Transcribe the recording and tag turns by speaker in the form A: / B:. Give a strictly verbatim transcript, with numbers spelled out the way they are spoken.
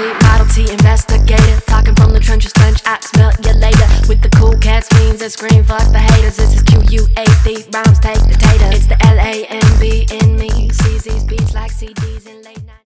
A: Model T investigator, talking from the trenches, clench, I smell you later. With the cool cats, fiends that scream, fuck the haters. This is Q U A D, rhymes take the tater. It's the L A M B in me, sees these beats like C Ds in late night.